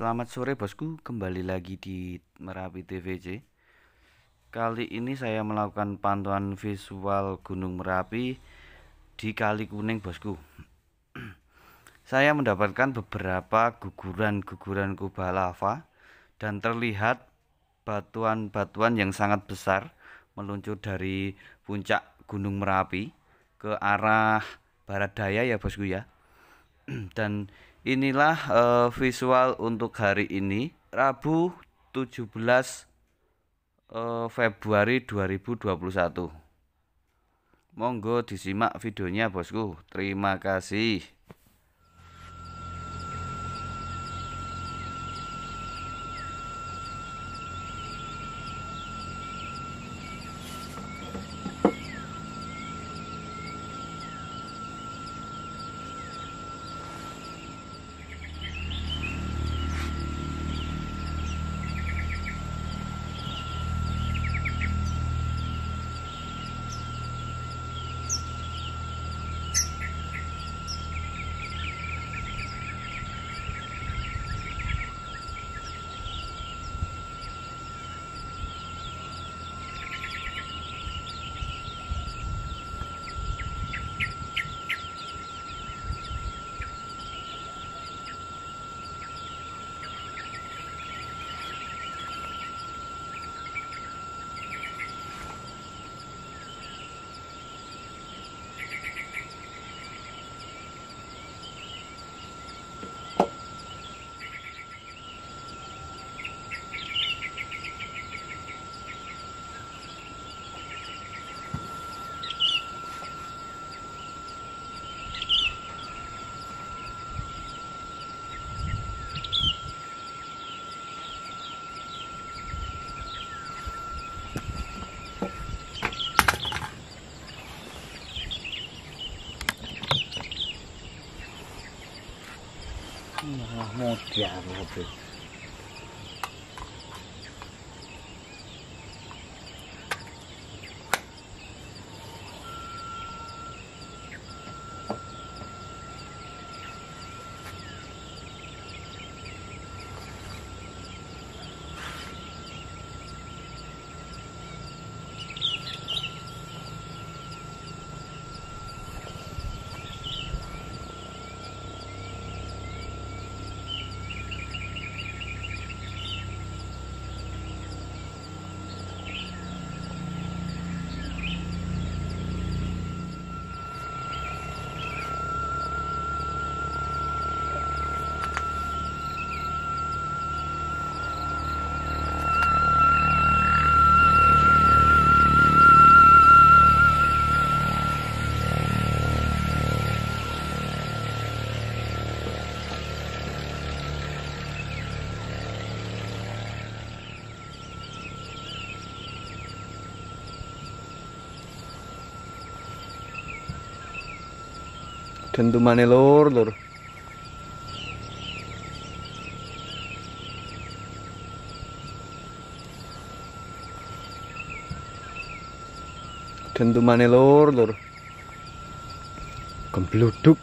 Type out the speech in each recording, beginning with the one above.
Selamat sore bosku, kembali lagi di Merapi TVC. Kali ini saya melakukan pantauan visual Gunung Merapi di Kali Kuning bosku. Saya mendapatkan beberapa guguran-guguran kubah lava dan terlihat batuan-batuan yang sangat besar meluncur dari puncak Gunung Merapi ke arah barat daya ya bosku ya. Dan inilah visual untuk hari ini, Rabu 17 Februari 2021. Monggo disimak videonya bosku. Terima kasih. Modern mobil. Dentumane lur. Dentumane lur. Gembluduk.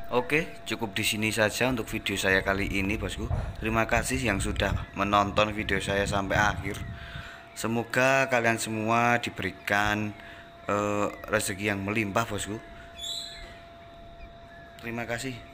Oke, cukup di sini saja untuk video saya kali ini, bosku. Terima kasih yang sudah menonton video saya sampai akhir. Semoga kalian semua diberikan rezeki yang melimpah, bosku. Terima kasih.